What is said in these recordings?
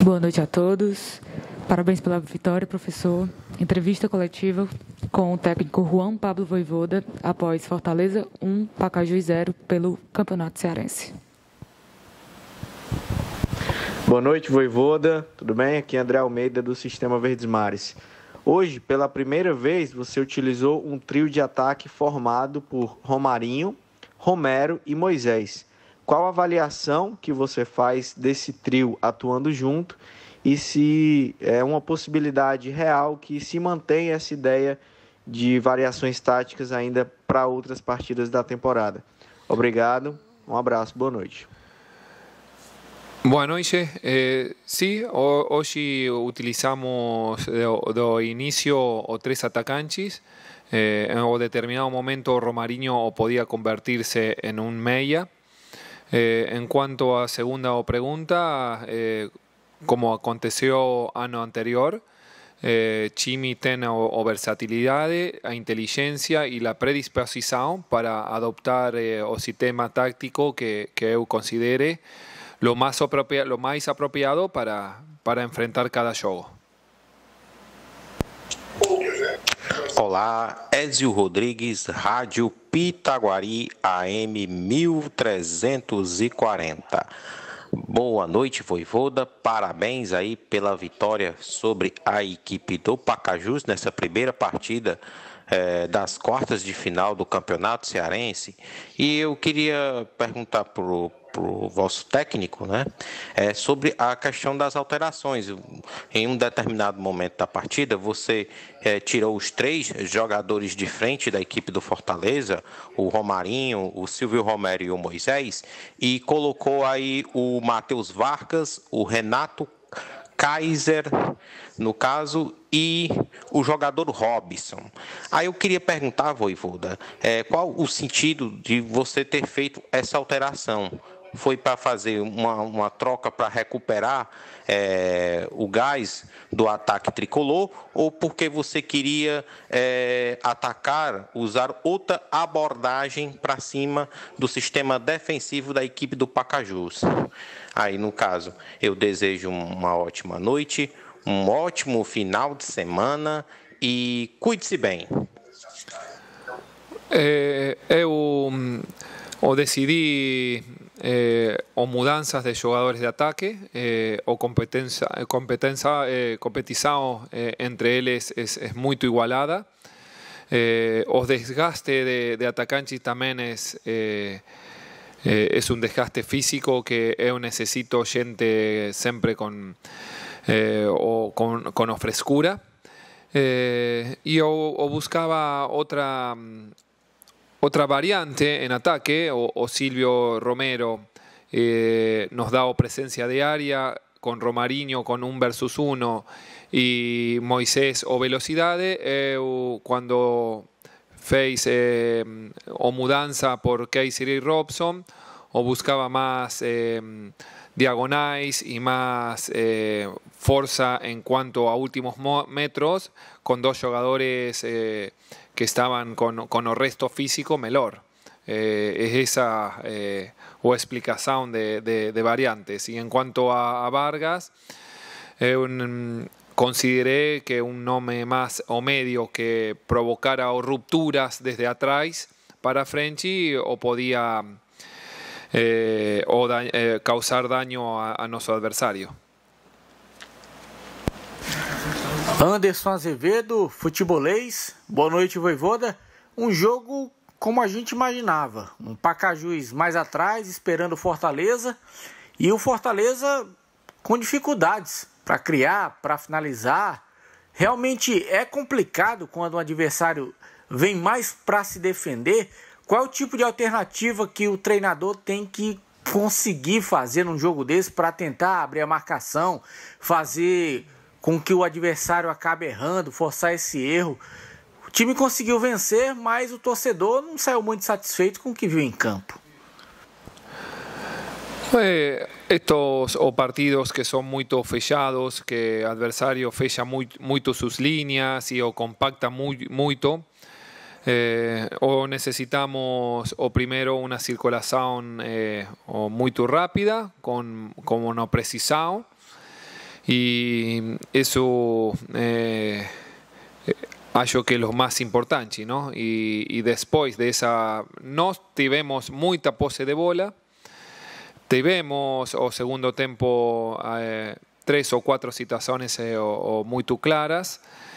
Boa noite a todos. Parabéns pela vitória, professor. Entrevista coletiva com o técnico Juan Pablo Vojvoda após Fortaleza 1, Pacajus 0 pelo Campeonato Cearense. Boa noite, Vojvoda. Tudo bem? Aqui é André Almeida, do Sistema Verdes Mares. Hoje, pela primeira vez, você utilizou um trio de ataque formado por Romarinho, Romero e Moisés. Qual a avaliação que você faz desse trio atuando junto e se é uma possibilidade real que se mantenha essa ideia de variações táticas ainda para outras partidas da temporada? Obrigado, um abraço, boa noite. Boa noite. Sí, hoy utilizamos de inicio o tres atacantes. En un determinado momento Romarinho podía convertirse en un meia. En cuanto a segunda pregunta, como aconteció año anterior, Chimi tiene versatilidad, a inteligencia y la predisposición para adoptar o sistema táctico que eu considere lo más apropiado para enfrentar cada jogo. Olá, Ezio Rodrigues, Rádio Pitaguari, AM 1340. Boa noite, Vojvoda. Parabéns aí pela vitória sobre a equipe do Pacajus nessa primeira partida das quartas de final do Campeonato Cearense. E eu queria perguntar para o vosso técnico, né, sobre a questão das alterações. Em um determinado momento da partida, você tirou os três jogadores de frente da equipe do Fortaleza, o Romarinho, o Silvio Romero e o Moisés, e colocou aí o Matheus Vargas, o Renato Kaiser, no caso, e o jogador Robson. Aí eu queria perguntar, Vojvoda, qual o sentido de você ter feito essa alteração? Foi para fazer uma troca para recuperar o gás do ataque tricolor, ou porque você queria atacar, usar outra abordagem para cima do sistema defensivo da equipe do Pacajus? Aí, no caso, eu desejo uma ótima noite, um ótimo final de semana e cuide-se bem. Eu decidi o mudanças de jogadores de ataque o competição entre eles es muy igualada. Os desgaste de atacantes también es un desgaste físico que eu necesito gente siempre con frescura. Y yo buscaba otra variante en ataque, o Silvio Romero nos da presencia de área, con Romarinho con 1 versus 1 y Moisés o velocidad. Cuando fez o mudanza por Kaiser y Robson, o buscaba más diagonais y más fuerza en cuanto a últimos metros, con dos jugadores que estaban con el resto físico melhor. Es esa o explicación de variantes. Y en cuanto a Vargas, consideré que un nombre más o medio que provocara rupturas desde atrás para Frenchy o podía causar daño a nuestro adversario. Anderson Azevedo, futebolês. Boa noite, Vojvoda. Um jogo como a gente imaginava. Um Pacajus mais atrás, esperando o Fortaleza. E o Fortaleza com dificuldades para criar, para finalizar. Realmente é complicado quando um adversário vem mais para se defender. Qual é o tipo de alternativa que o treinador tem que conseguir fazer num jogo desse para tentar abrir a marcação, fazer com que o adversário acabe errando, forçar esse erro? O time conseguiu vencer, mas o torcedor não saiu muito satisfeito com o que viu em campo. Estos partidos que son muy fechados, que el adversario fecha mucho sus líneas y o compacta mucho, o necesitamos primero una circulación muy rápida, con una precisión, E isso acho que é o mais importante, não? E depois dessa, nós tivemos muita posse de bola, tivemos o segundo tempo 3 ou 4 situações muito claras.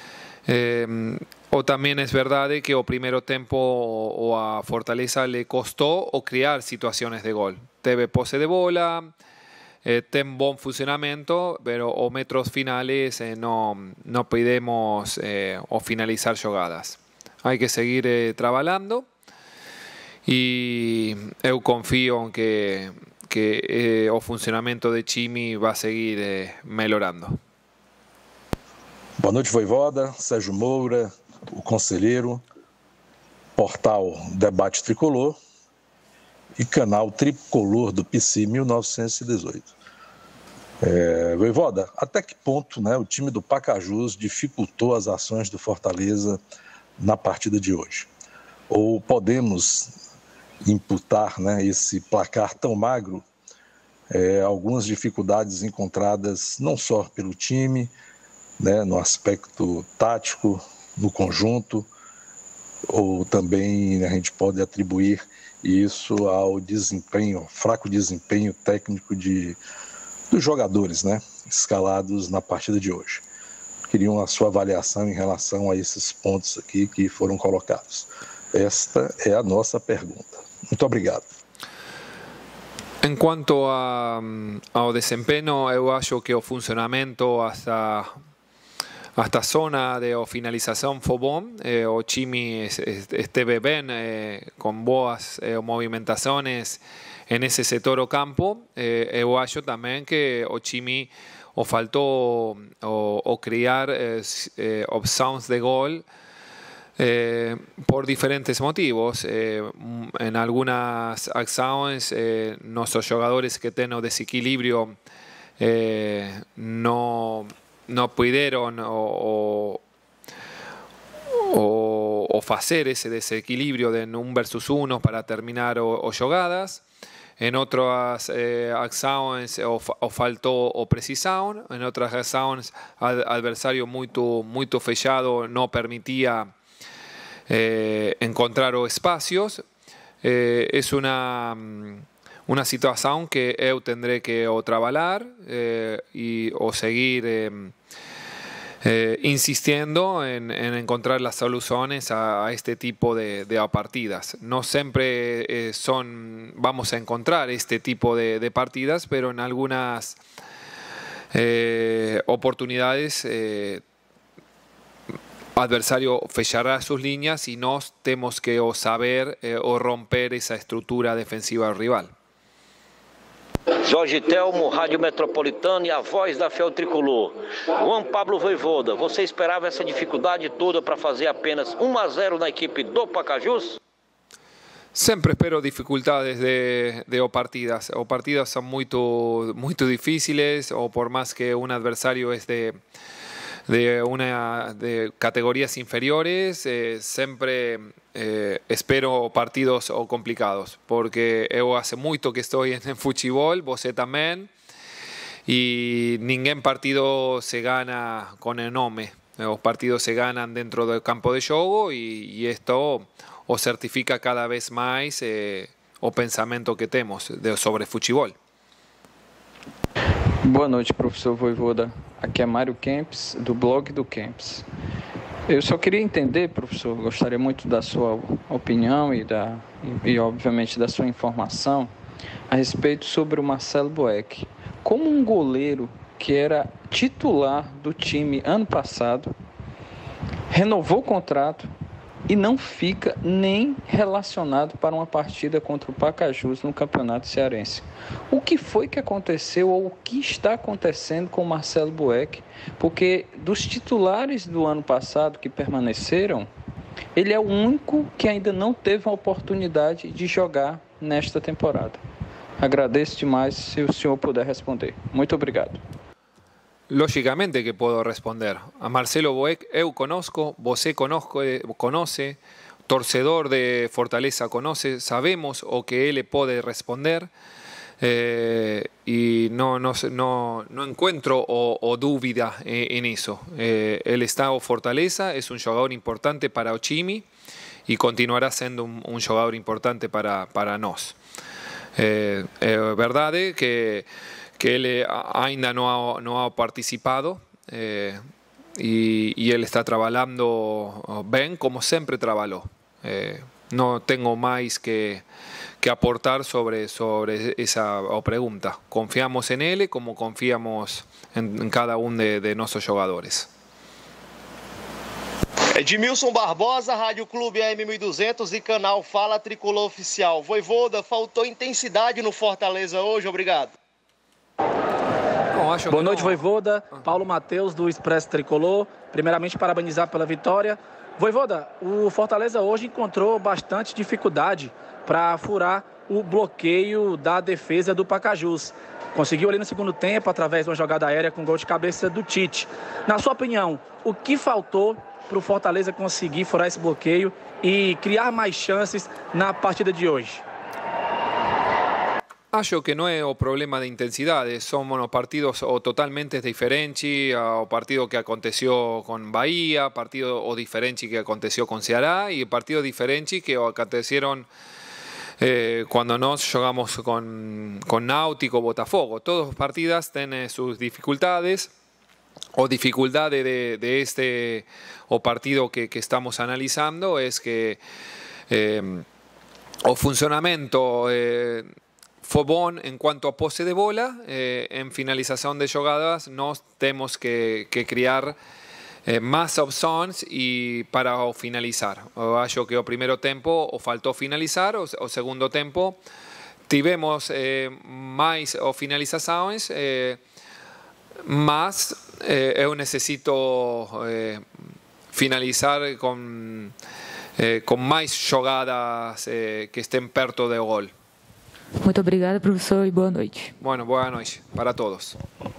O también es verdad que o primeiro tempo o a Fortaleza le costó o criar situaciones de gol. Teve posse de bola, tem bom funcionamento, pero os metros finales no podemos o finalizar jogadas. Hay que seguir trabalhando e eu confío que o funcionamento de time vai seguir melhorando. Boa noite, Voivoda, Sérgio Moura, o conselheiro, portal Debate Tricolor e canal Tricolor do PC 1918. Voivoda, até que ponto, né, o time do Pacajus dificultou as ações do Fortaleza na partida de hoje? Ou podemos imputar, né, esse placar tão magro algumas dificuldades encontradas não só pelo time, né, no aspecto tático, no conjunto, ou também a gente pode atribuir isso ao desempenho, fraco desempenho técnico dos jogadores, né, escalados na partida de hoje. Queriam a sua avaliação em relação a esses pontos aqui que foram colocados. Esta é a nossa pergunta. Muito obrigado. En cuanto ao desempenho, eu acho que o funcionamento hasta zona de finalização foi bom. O time esteve bem, com boas movimentações nesse setor do campo. Eu acho também que o time faltou criar opções de gol por diferentes motivos. En algunas acciones, nuestros jugadores que tienen desequilibrio no pudieron o hacer ese desequilibrio de un versus uno para terminar o jugadas. En otras acciones faltó o precisación. En otras acciones, adversario muy fechado no permitía encontrar espacios. Es una situación que eu tendré que trabajar o seguir insistiendo en encontrar las soluciones a este tipo de partidas. No siempre vamos a encontrar este tipo de partidas, pero en algunas oportunidades adversario fechará sus líneas y nós temos que saber o romper esa estrutura defensiva del rival. Jorge Telmo, Rádio Metropolitana e a voz da Fel Tricolor. Juan Pablo Voivoda, você esperava essa dificuldade toda para fazer apenas 1-0 na equipe do Pacajus? Sempre espero dificultades de partidas. O partidas son muy difíciles, o por más que un adversario es de categorías inferiores, siempre espero partidos complicados, porque eu hace mucho que estoy en futebol, você también, y ningún partido se gana con el nome. Los partidos se ganan dentro del campo de juego y esto o certifica cada vez más o pensamento que temos sobre futebol. Boa noite, professor Voivoda. Aqui é Mário Kempis, do blog do Kempis. Eu só queria entender, professor, gostaria muito da sua opinião e obviamente, da sua informação a respeito sobre o Marcelo Boeck. Como um goleiro que era titular do time ano passado, renovou o contrato e não fica nem relacionado para uma partida contra o Pacajus no Campeonato Cearense. O que foi que aconteceu ou o que está acontecendo com o Marcelo Boeck? Porque dos titulares do ano passado que permaneceram, ele é o único que ainda não teve a oportunidade de jogar nesta temporada. Agradeço demais se o senhor puder responder. Muito obrigado. Lógicamente que puedo responder. A Marcelo Boeck eu conozco, você conoce, torcedor de Fortaleza conoce, sabemos o que él puede responder. y no encuentro o duda en eso. El estado Fortaleza es un jugador importante para Ochimi y continuará siendo un jugador importante para nos. Es verdad que él ainda no ha participado y él está trabajando bien como siempre trabajó. No tengo más que aportar sobre esa pregunta. Confiamos en él como confiamos en cada uno de nuestros jugadores. Edmilson Barbosa, Rádio Clube AM 1200 e canal Fala Tricolor Oficial. Voivoda, faltou intensidade no Fortaleza hoje, obrigado. Boa noite, Voivoda. Paulo Matheus, do Expresso Tricolor. Primeiramente, parabenizar pela vitória. Voivoda, o Fortaleza hoje encontrou bastante dificuldade para furar o bloqueio da defesa do Pacajus. Conseguiu ali no segundo tempo, através de uma jogada aérea com gol de cabeça do Tite. Na sua opinião, o que faltou para o Fortaleza conseguir furar esse bloqueio e criar mais chances na partida de hoje? Acho que no es un problema de intensidades, son partidos o totalmente diferentes, o partido que aconteció con Bahía, partido o diferente que aconteció con Ceará y partido diferente que acontecieron cuando nos jugamos con Náutico, Botafogo. Todos los partidos tienen sus dificultades o dificultades de este o partido que estamos analizando es que o funcionamiento fue bueno en cuanto a pose de bola, en finalización de jugadas nos tenemos que crear más opciones y para finalizar. Acho que o primeiro tempo o faltó finalizar, o segundo tempo tivemos más finalizaciones, mas eu necesito finalizar con más jogadas que estén perto del gol. Muito obrigada, professor, e boa noite. Bueno, boa noite para todos.